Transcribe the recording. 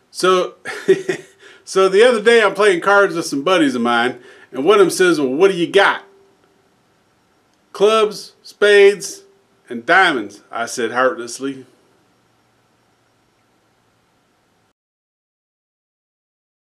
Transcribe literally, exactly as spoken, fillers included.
So, so the other day I'm playing cards with some buddies of mine, and one of them says, well, what do you got? Clubs, spades, and diamonds, I said heartlessly.